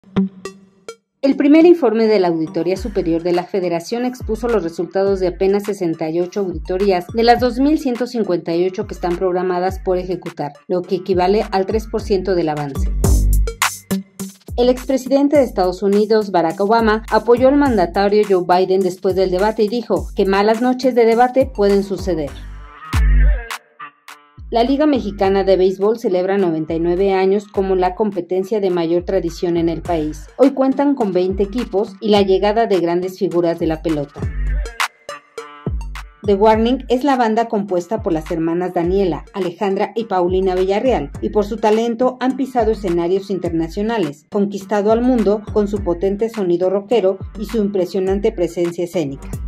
El primer informe de la Auditoría Superior de la Federación expuso los resultados de apenas 68 auditorías de las 2.158 que están programadas por ejecutar, lo que equivale al 3% del avance. El expresidente de Estados Unidos, Barack Obama, apoyó al mandatario Joe Biden después del debate y dijo que malas noches de debate pueden suceder. La Liga Mexicana de Béisbol celebra 99 años como la competencia de mayor tradición en el país. Hoy cuentan con 20 equipos y la llegada de grandes figuras de la pelota. The Warning es la banda compuesta por las hermanas Daniela, Alejandra y Paulina Villarreal, y por su talento han pisado escenarios internacionales, conquistado al mundo con su potente sonido rockero y su impresionante presencia escénica.